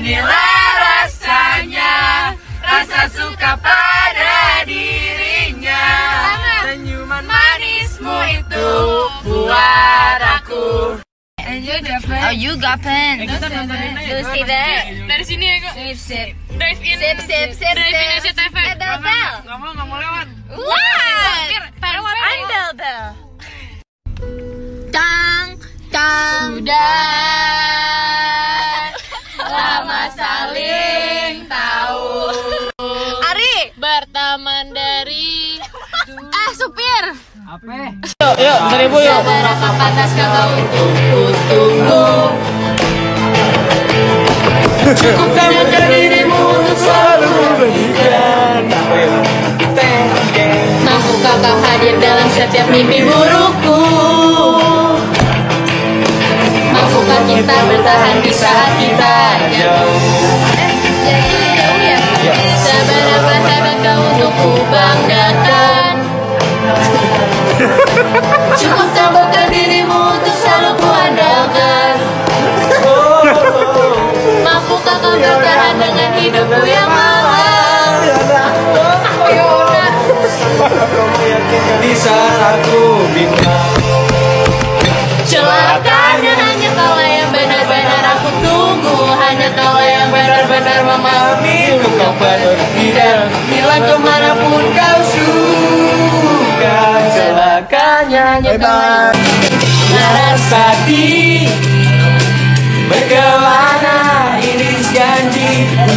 Inilah rasanya, rasa suka pada dirinya. Senyuman manismu itu buat aku. Oh, you got pen. You see that? Dari sini ya kok. Sip. Drive in. Sip. Drive in SCTV. Bel. Nggak mau lewat. What? I'm Bel. Tang. Sudah lama saling tahu. Ari, Bertaman dari supir. Apa? Yuk, 1000 yuk. Berapa pantas kau untuk kutunggu? Cukup temukan dirimu untuk selalu berikan. Mampukah kau hadir dalam setiap mimpi burukku? Mampukah kita bertahan di saat kita jauh? Seberapa hebat kau untuk ku banggakan? Cukup temukan dirimu untuk selalu ku andalkan. Mampukah kau bertahan dengan hidupku yang malang? Di saat aku bimbang. Celakanya hanya kaulah yang benar-benar aku tunggu. Hanya kaulah yang benar-benar memahamiku. Kau pergi dan hilang kemanapun kau suka. Celakanya hanya kaulah Larasati berkelana iris janji.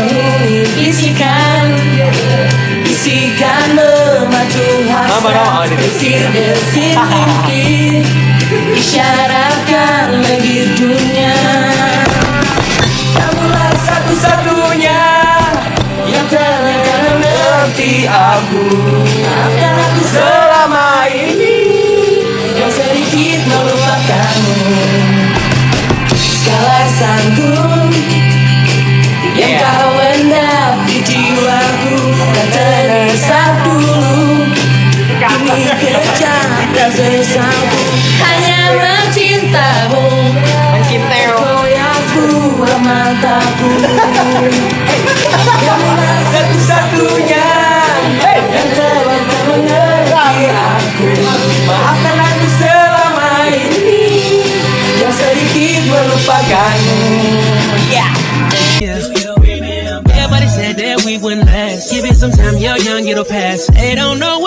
Isikan memacu hasrat. Desir-desir mimpi isyaratkan legit dunia. Kamulah satu-satunya yang ternyata mengerti aku. Maafkan aku Selama ini yang sedikit melupakanmu. Segala sanggung yang kau endap di jiwaku dan terdesak dulu. Kini kejam dan sesalku hanya mencintamu. Koyakku mataku. Kamulah satu-satunya yang telah mengerti aku. maafkan aku selama ini Yang sedikit melupakanmu. Everybody said that we wouldn't last. Give it some time, you're young, it'll pass. They don't know